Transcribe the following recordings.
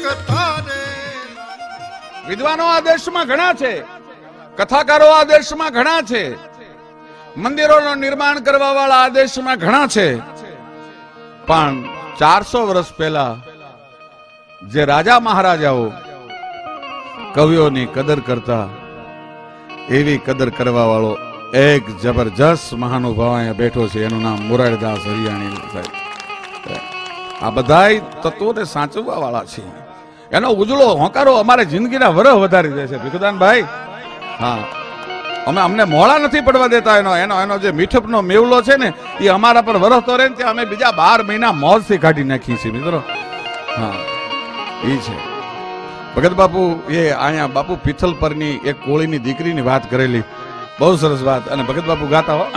કથા રે. વિદ્વાનો આ દેશમાં ઘણા છે, કથાકારો આ દેશમાં ઘણા છે, મંદિરોનું નિર્માણ કરવા વાળા આ દેશમાં ઘણા છે, પણ 400 વર્ષ પહેલા જે રાજા મહારાજાઓ કવિઓની કદર કરતા, એવી કદર કરવા વાળો એક જબરજસ્ત મહાનુભાવ અહીંયા બેઠો છે. એનું નામ મોરારદાસ હરિયાણી સાહેબ. આ બધાય તત્વોને સાચવવા વાળા છે. એનો ઉજળો હોંકારો અમારે જિંદગીના વરહ વધારી દે છે ભીખુદાનભાઈ. હા, અમને મોળા નથી પડવા દેતા. એનો જે મીઠપનો મેવલો છે ને, એ અમારા પર વરસતો રહે ને ત્યાં અમે બીજા 12 મહિના મોજથી કાઢી નાખીએ છીએ મિત્રો. હા, એ છે ભગત બાપુ. એ અહીંયા બાપુ પિથલ પરની એક કોળીની દીકરીની વાત કરેલી, બહુ સરસ વાત. અને ભગત બાપુ ગાતા હો.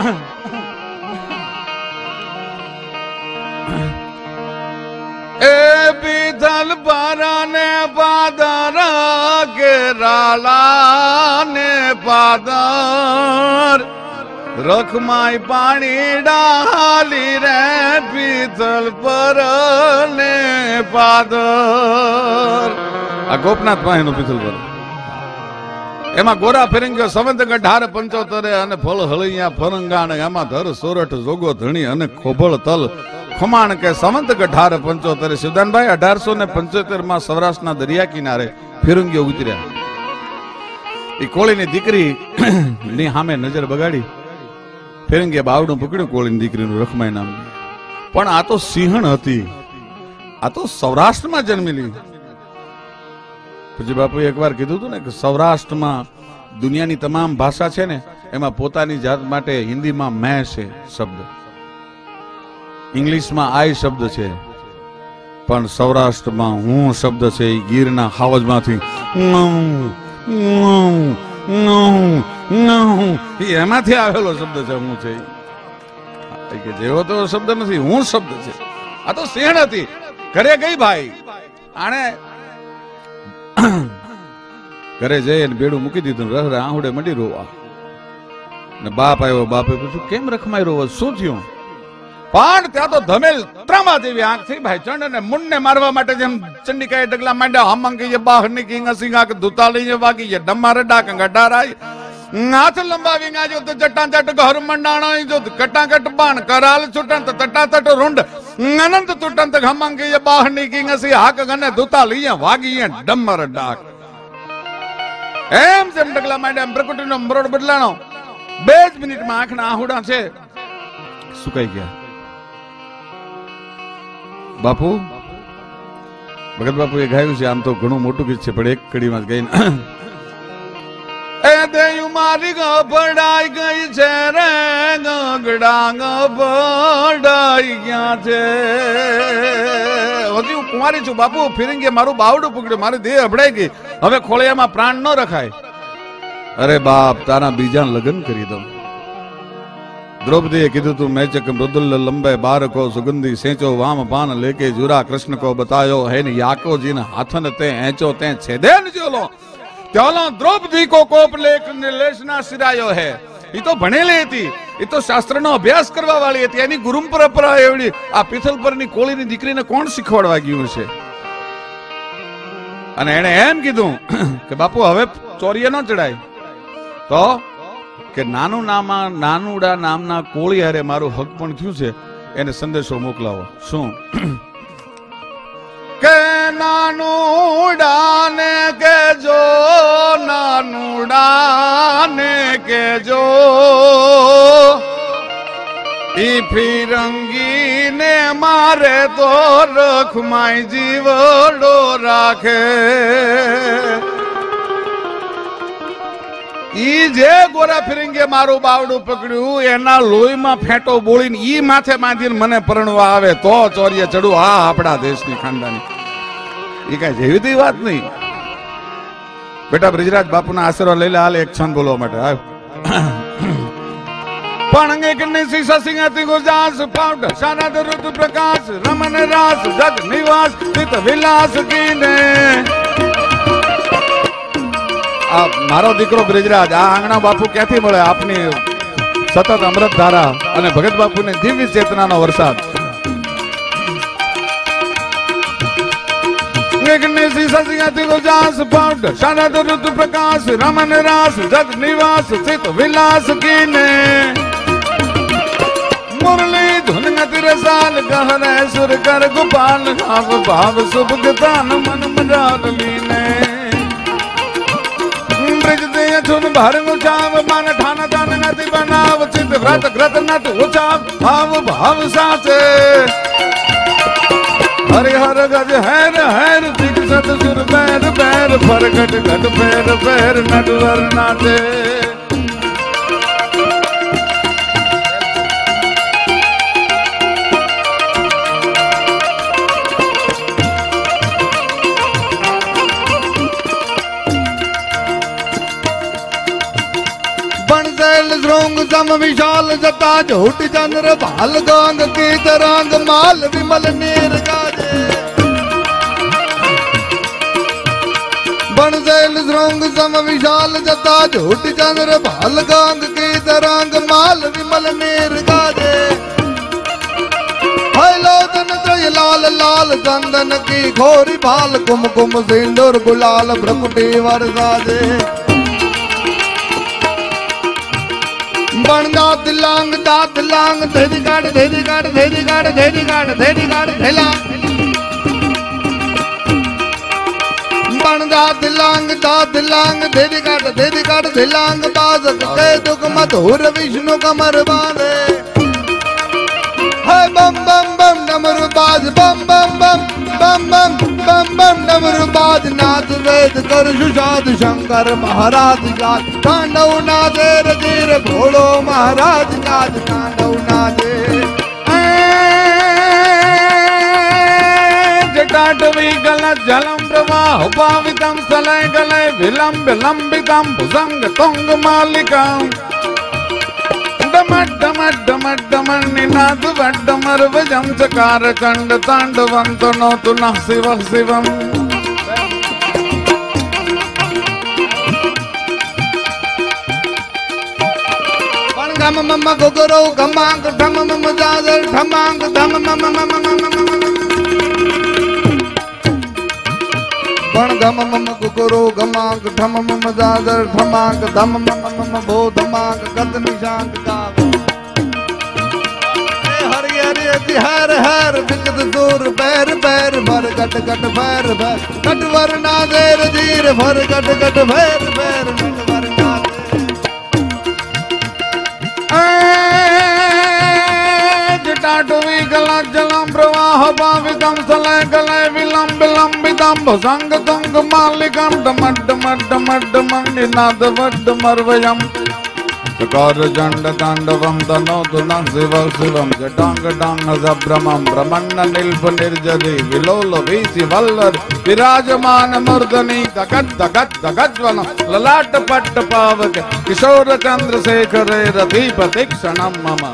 એ પિથલ પરાને પાદર કેરાલા ને પાદર રખમાય પાણી ડાલી રે પિથલ પર ને પાદર. આ ગોપનાથ પાસેનું પિથલ પર. એમાં ગોરા ફિરંગીઓ સંવંત 1875 અને ફળ હળિયા ફરંગાણ એમાં ધર સોરઠ જોગો ધણી અને ખોભળ તલ ખમાણ કે સંવંત 1875. શિવદાનભાઈ 1875 માં સૌરાષ્ટ્રના દરિયા કિનારે ફિરંગીઓ ઉતર્યા. એ કોળીની દીકરી ની સામે નજર બગાડી ફિરંગીએ બાવડું પકડ્યું કોળીની દીકરીનું, રખમાઈ નામ. પણ આ તો સિંહણ હતી, આ તો સૌરાષ્ટ્રમાં જન્મેલી. પછી બાપુએ એકવાર કીધું હતું ને કે સૌરાષ્ટ્રમાં દુનિયાની તમામ ભાષા છે ને, એમાં પોતાની જાત માટે હિન્દીમાં મેં છે શબ્દ, ઇંગ્લિશમાં આઈ શબ્દ છે, પણ સૌરાષ્ટ્રમાં હું શબ્દ છે. એ ગીરના હાવજમાંથી એમાંથી આવેલો શબ્દ છે. હું છે કે જેવો તો શબ્દ નથી, હું શબ્દ છે. આ તો સિંહણ હતી. ઘરે ગઈ ભાઈ, આણે ઘરે જઈને બેડું મૂકી દીધું, રહરે આહુડે મંડી રોવા. ને બાપ આવ્યો, બાપે પૂછ્યું કેમ રખમાઈ રોવો, શું થયું? પણ ત્યાં તો ધમેલ ત્રામા જેવી આંખ થઈ ભાઈ. ચંડ અને મુંડને મારવા માટે જેમ ચંડિકાએ ડગલા માંડ્યા, હમંગી બહાર નીકળી સિંગા ધૂતાળી વાગી ડમારે ડાક ગડારાઈ નાથ લંબાવી ગાજો તો જટાજટ ઘર મંડાણા જો કટાકટ બાણ કરાલ છૂટંત તટાતટ રૂંડ અનંત તૂટંત હમંગી બહાર નીકળી સી હાક ગને ધૂતાળી વાગી ડમર ડાક. એમ જેમ ડગલા માંડ્યા પ્રકૃતિનો મરોડ બદલાણો. 2 મિનિટમાં આંખના આહુડા છે સુકાઈ ગયા. બાપુ ભગત બાપુ એ ગાયું છે. આમ તો ઘણું મોટું ગીત છે, પણ એક કડીમાં જ ગઈને એ દેયું મારી ગભડાઈ ગઈ છે રે ગગડા ગભડાઈ ગયા છે. હજી હું કુંવારી છું બાપુ. ફિરંગીએ મારું બાવડું પકડ્યું, મારી દેહ અભડાઈ ગઈ. હવે ખોળિયામાં પ્રાણ ન રખાય. અરે બાપ, તારા બીજા લગ્ન કરી દઉં. દ્રૌપદીએ કીધું તું મેં ચક મૃદુલ લંબે બારકો સુગંધી સેચો વામ પાન લેકે જુરા કૃષ્ણ કો બતાયો હે ને યાકો જીન હાથન તે એંચો તે છેદેન જોલો ત્યાલો દ્રૌપદી કો કોપ લેખ નિલેશના સિરાયો હે. એ તો ભણેલી હતી, એ તો શાસ્ત્રનો અભ્યાસ કરવા વાળી હતી. એની ગુરુ પરંપરા એવડી. આ પિથલ પરની કોળીની દીકરીને કોણ શીખવાડવા ગયું છે? અને એને એમ કીધું કે બાપુ હવે ચોરીએ ન ચડાય, તો કે નાનુડા નામના કોળી હારે મારું હક પણ થયું છે, એને સંદેશો મોકલાવો. શું કે નાનુડાને કેજો, નાનુડાને કેજો ઈ ફિરંગીને મારે તો રખમાઈ જીવડો રાખે. ઈ જે ગોરા ફિરંગીએ મારું બાવડું પકડ્યું, એના લોહીમાં ફેંટો બોળીને ઈ માથે બાંધીને મને પરણવા આવે તો ચોરીએ ચડું. હા, આપણા દેશની ખાનદાની. એ કઈ જેવી તેવી વાત નહીં. બેટા બ્રિજરાજ બાપુના આશીર્વાદ લઈ લે. હાલ એક છંદ બોલવા માટે આવ. પણ એક સીસા સિંહાતી ગુજાસ પાવડ શારદ ઋતુ પ્રકાશ રમન રાસ જગ નિવાસ ચિત વિલાસ કીને. આ મારો દીકરો બ્રિજરાજ, આ આંગણા બાપુ ક્યાંથી મળે? આપની સતત અમૃત ધારા અને ભગત બાપુની દિવ્ય ચેતનાનો વરસાદ. निगनेसी ससियति गुजास पाउडर शरद ऋतु प्रकाश रमन रास जग निवास चित विलास कीने मुरली धुन गति रसाल गहरे सुर कर गोपाल भाव भाव सुभ गतान मन मजाल लीने ब्रज दे धुन भर उचाव मन ठान तान गति बनाव चित व्रत ग्रत नट उचाव भाव भाव साचे हरि हर गज हैर हैर दिग सत सुर पैर पैर फर घट घट पैर पैर नटवर नाचे श्रोंग सम विशाल जता झोट चंद्र भाल गांग की तरंग माल विमल नीर गाजे बनसेल श्रोंग सम विशाल जता झोट चंद्र भाल गांग की तरंग माल विमल नीर गाजे लाल लाल चंदन की खोरी भाल कुम कुम सिंदूर गुलाल भ्रकुटी वरसाजे बन दात लांग धेरी गाड़ धेरी गाड़ धेरी गाड़ धेरी गाड़ धेरी गाड़ धेला बन दात लांग धेरी गाड़ धेलांग बाज के दुख मधुर विष्णु कमर बांधे है बम बम बम डमरू बाज बम बम बम बम बम बम बम डमरू बाज नाथ वेद कर सुषाद शंकर महाराज गाज तांडव नाचे रजीर भोलो महाराज गाज तांडव नाचे जटाटवी गलत जलम प्रवाह पावितम सलय गलय विलंब लंबितम भुजंग तुंग मालिकम निनाद वड्डमर्वजं चकार चंड तांडवं तनोतु नः शिवः शिवम् गम मम गुगुरो गमांग धम मम जादर धमांग धम मम पण गम मम गुगुरो गमांग धम मम जादर धमांग धम मम भो धमांग गत निशांग गाव हरि हरि हर हर बिकत दूर पैर पैर भर गट गट पैर भर गट वरना देर धीर भर गट गट पैर पैर गट वरना जटाटवी गला जलम प्रवाह पावितम सलय गलय विलंब लंबितम भुजंग तुंग मालिकम डमड डमड डमड निनाद वड्डमर्वयम् चकार चंड तांडवं तनोतु नः शिवः शिवम् जटांग डांग जभ्रमं ब्रह्मण्ड नील्प निर्जरी विलोल वीसी वल्लर विराजमान मूर्धनि दगद दगद दगज्वल ललाट पट्ट पावक किशोर चंद्रशेखरे रतिपति क्षणं मम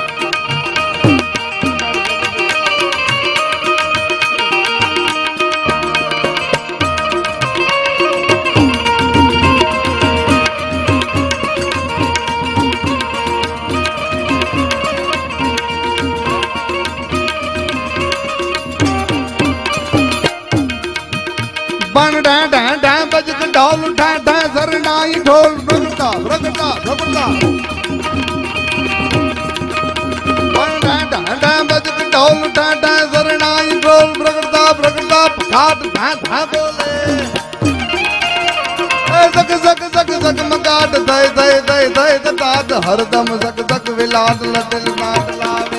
बन डा डा डा बज ढोल उठा डा सरनाई ढोल रगड़ता रगड़ता रगड़ता बन डा डा डा बज ढोल उठा डा सरनाई ढोल रगड़ता रगड़ता घाट धा धा बोले जग जग जग जग मगाट दय दय दय दय तात हरदम जग जग विलास लटल नाट लावे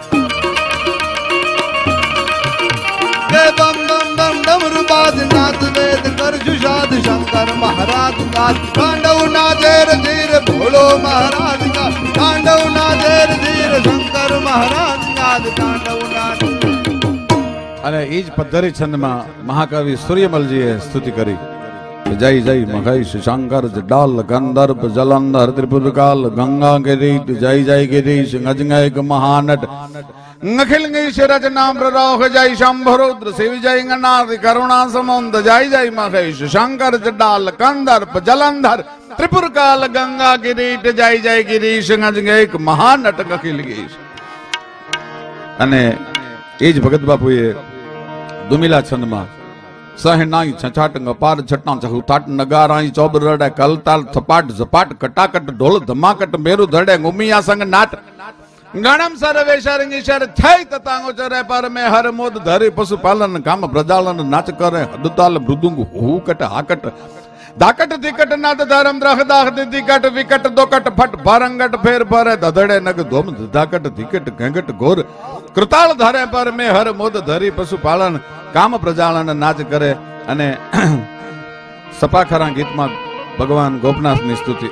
बम बम बम डमरू बाज नाथ वेद कर सुषाद शंकर महाराज गाज तांडव नाचे धीर भोलो महाराज गाज तांडव नाचे धीर शंकर महाराज गाज तांडव नाच अरे ईज पद्धरी छंद में महाकवि सूर्यमलजीए स्तुति करी जय जय महेश शंकर जडाल गंधर्व जलंधर त्रिपुरकाल गंगा गिरीश जय जय गिरीश गजंग महानट अखिल रचना प्ररोह जय शंभरुद्र शिव जय गणाध करुणा समुद्र जय जय महेश शंकर जडाल कंदर्प जलंधर त्रिपुर काल गंगा गिरीट जय जय गिरीश गजंग महानट अखिल गीश अने एज भगत बापू ये दुमिला छंद में सहनाई छछाट पार छटा चहु ताट नगाराई चौब रड़े कल ताल थपाट झपाट कटाकट ढोल धमाकट मेरु धड़े गुमिया संग नाट गणम सर वेशरंगी शर थई ततांगो चरे पर में हर मोद धरी पशु पालन काम प्रजालन नाच करे हदताल मृदुंग हु कट हाकट दाकट दिकट नाद धरम द्रह दाख दिकट विकट दोकट फट भरंगट फेर भरे धधड़े नग धोम दाकट दिकट घंगट घोर कृताल धरे पर में हर मोद धरी पशु पालन काम प्रजालन नाच करे अने सपाखरा गीत में भगवान गोपनाथ ની સ્તુતિ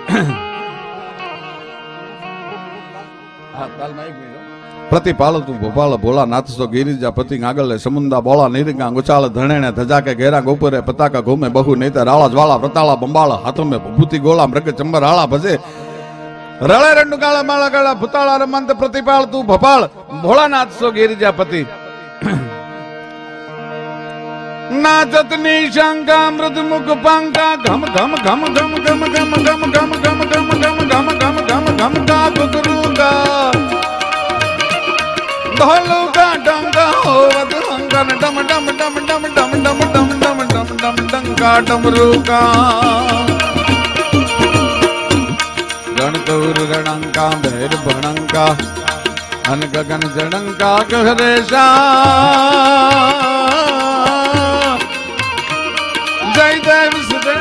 प्रतिपाल तू भोपाल भोला नाथ सो गिरिजा पति आगले समुंदा बोला निरिंगा गुचाल धनेने धजा के घेरा गोपुरे पताका घूमे बहु नहीं राला ज्वाला प्रताला बंबाला हाथों में भूति गोला मृग चंबर आला भजे रले रंडु काला माला काला भूताला रमंत प्रतिपाल तू भोपाल भोला नाथ सो गिरिजा पति नाचत निशंका मृद मुख पंका घम घम घम घम घम घम घम घम घम घम घम घम घम घम घम का गुगरूगा ढोलूगा डंगा होवत हंगन डम डम डम डम डम डम डम डम डम डम डंगा डमरूगा रणकौर रणंका भैर भणंका अन गगन जड़ंका कहरेशा जय देव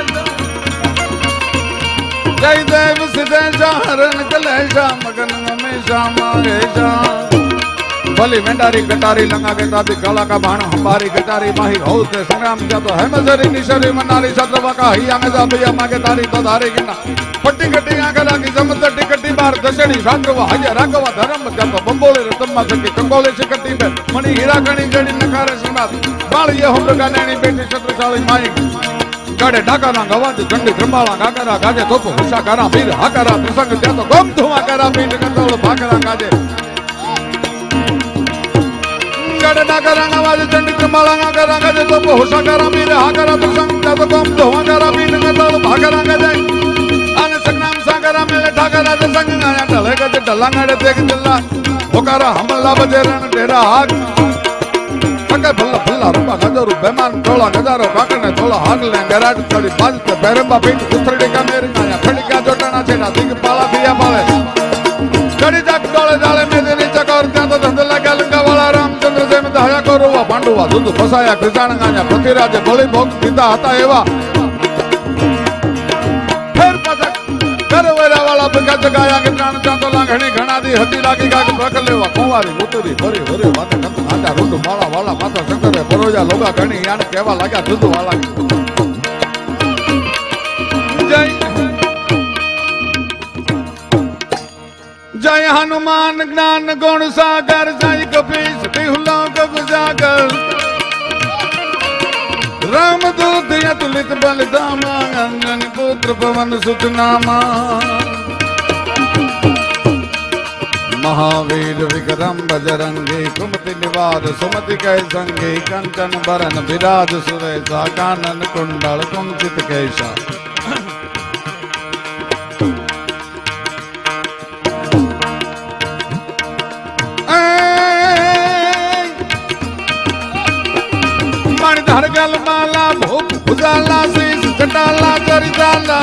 सिद्धेशा हरण कलेशा मगन हमेशा माहेशा भली मेंढारी कटारी लंगा के ताती काला का बाण हमारी कटारी माही हौल के संग्राम जा तो है मजरी निशरी मनारी सत्रवा का हिया में जा भैया मां के तारी तो धारी गिना पट्टी कट्टी आंखा लागी समंदर टिकटी बार दशणी शांत्रवा हज राघवा धर्म जा तो बंबोले रतम्मा सकी कंगोले सिकटी में मणि हीरा गणी जड़ी नकारे श्रीनाथ बाल ये हम का नैनी बेटी छत्रशाली माई गाड़े डाकाना गवाज चंडी क्रमाला गागरा गाजे तोप हुशा करा वीर हाकरा प्रसंग त्या तो गम धुआ करा पीठ कंदोल भाकरा गाजे गाड़े डाकाना गवाज चंडी क्रमाला गागरा गाजे तोप हुशा करा वीर हाकरा प्रसंग त्या तो गम धुआ करा पीठ कंदोल भाकरा गाजे आने संग्राम सागरा मेले ठाकरा जे संग गाया ढले गजे ढलांगड़े देख दिल्ला होकारा हमला बजे रण डेरा हाक पके भल्ला भल्ला रूपा गजरू बेमान तोला गजारो काकने तोला हागले गराट चढ़ी बाजते बेरंबा पीठ उथरड़ी का मेरी गाया खड़ी का जोटना छेड़ा दिग पाला दिया पाले चढ़ी जाक डोले जाले में देनी चकोर त्या तो धंध लगा लंगा वाला रामचंद्र से में दया करो वा पांडुवा दुध फसाया कृष्ण गाया पतिराजे बलि भोग पिता हता एवा फिर पसक करवेरा वाला बिका जगाया के प्राण चांदो लांघणी घना दी हती लागी का प्रक लेवा कुंवारी उतरी भरी भरी बात कंत आजा रोड माला वाला माता शंकर परोजा लोगा घणी यान केवा लगा दूध वाला जय जय हनुमान ज्ञान गुण सागर जय कपीस बिहुला कब जागर राम दूत अतुलित बल धामा अंजन पुत्र पवन सुत नामा महावीर विक्रम बजरंगी कुमति निवार सुमति कै संगी कंचन बरन विराज सुरेशा कानन कुंडल कुंचित कैसा हरगल माला भूप भुजाला शीस चटाला चरिताला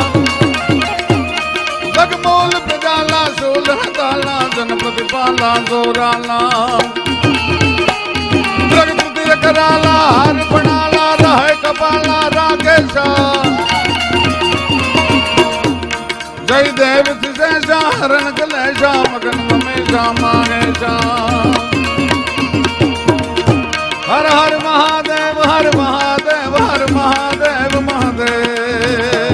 जगमोल प्रजाला शूल हताला जनपति पाला जोराला जगपति कराला हर बनाला रहे कपाला राकेशा जय देव सिसेशा हरण कलेशा मगन हमेशा माहेशा हर हर महादेव हर महादेव हर महादेव महादेव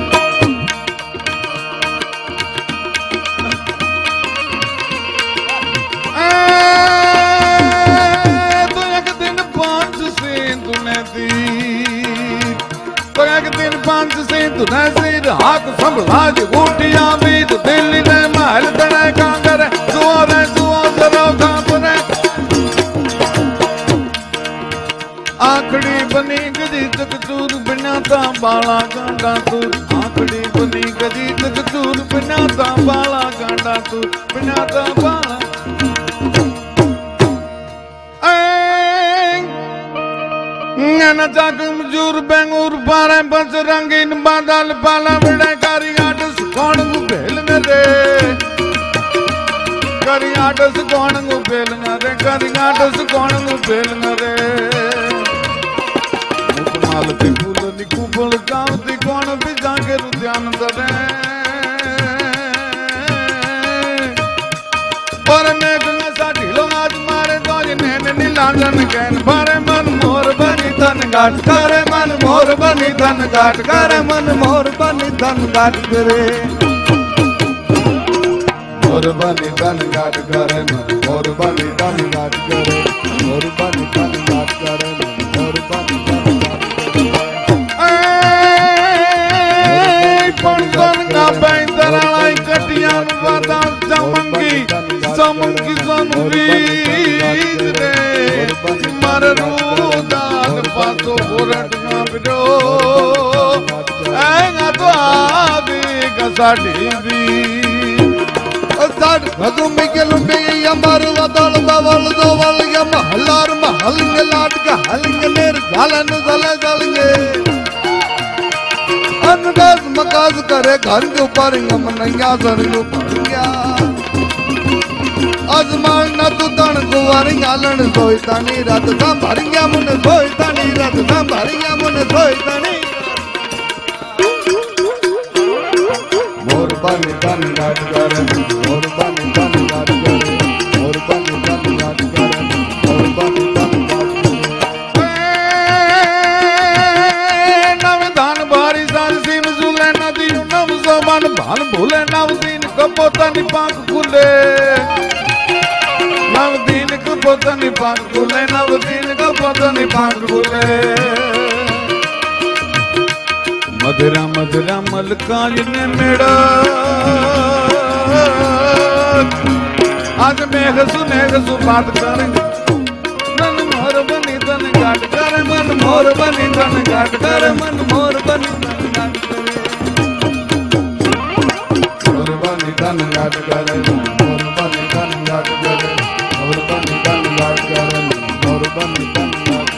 तो एक दिन 5 सिंधु ने दी तो एक दिन 5 सिंधु ने सिर हाथ संभला गुटिया बीत दिल्ली ने महल तने कांगर दुआरे दुआरे खापरे आखड़ी बनी गदी तक चूर बनाता बाला गांडा तू आखड़ी बनी गदी तक चूर बनाता बाला गांडा तू बनाता बाला न चाक मजूर बेंगूर पारे बस रंगीन बादल पाला बड़े करियाट कौन गुबेल रे करियाट कौन गुबेल रे करियाट कौन गुबेल रे मुकमाल ते फूल निकुबल गावती कौन भी जाके ध्यान दरे पर मैं गंगा सा ढीलो आज मारे तो नैन नीलांजन कैन भरे मन मोर बनी धन घाट करे मन मोर बनी धन घाट करे मन मोर बनी धन घाट करे मोर बनी धन घाट करे मन मोर बनी धन घाट करे मोर बनी धन घाट करे मोर बनी धन घाट करे पण का पैदराई कटियां वादा चमंगी चमंगी जनवीर रे मररूदान पासो बोरट ना बिडो ऐंगा तो आवी कसाडी भी साड भगुमी के लुंडे यमर वदल दवल दवल यम हलार महल के लाट का हलिंग मेर झालन जले जलगे अनदास मकाज करे घर के ऊपर यम नैया सर को पड़िया अजमान न तू तन कुंवर गालन सोईतानी रात संभरिया मुने सोईतानी रात संभरिया मुने सोईतानी मोर बनी धन घाट करे मोर बनी धन घाट करे मोर बनी धन घाट करे मोर बनी धन घाट करे नव धान भारी साल सीम झूले नदी नव सोबन भान भूले नव दिन कपोतनी पाक खुले नव दिन कपोतनी पाक खुले नव दिन कपोतनी पाक खुले मधुरा मधुरा मलकाज ने मेड़ा आज मेघ सु बात करेंगे मन मोर बनी धन घाट करे मन मोर बनी धन घाट करे मन मोर बनी धन घाट करे मोर बनी धन घाट करे मोर बनी धन घाट करे मोर बनी धन घाट करे मोर बनी धन घाट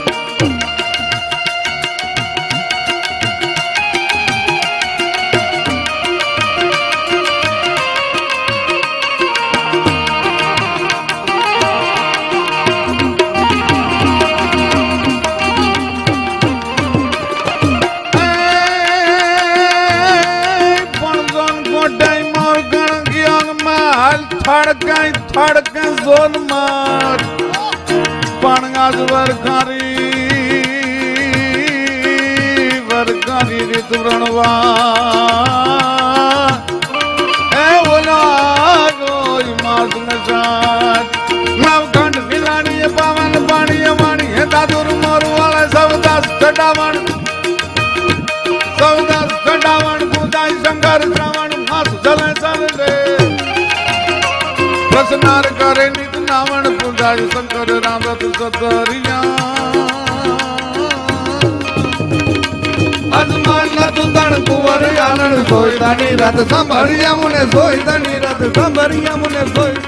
थड़के जोन मार पणगाज वरकारी ऋत व्रणवा ए ओला गोई मास नसात नवखंड मिलानी पावन पानी वाणी है दादुर मोर वाला सबदास चटावण गुदाई शंकर श्रावण मास चले चले प्रसन्नार करे नित नावण पुजाय शंकर रामत सतरिया अजमान न तू तण कुंवर आनंद सोईतानी रत संभरिया मुने सोईतानी रत संभरिया मुने सोई